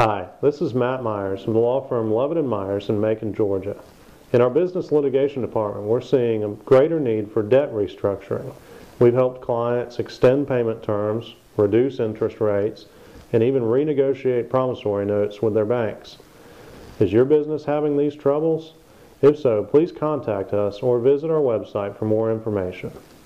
Hi, this is Matt Myers from the law firm Lovett and Myers in Macon, Georgia. In our business litigation department, we're seeing a greater need for debt restructuring. We've helped clients extend payment terms, reduce interest rates, and even renegotiate promissory notes with their banks. Is your business having these troubles? If so, please contact us or visit our website for more information.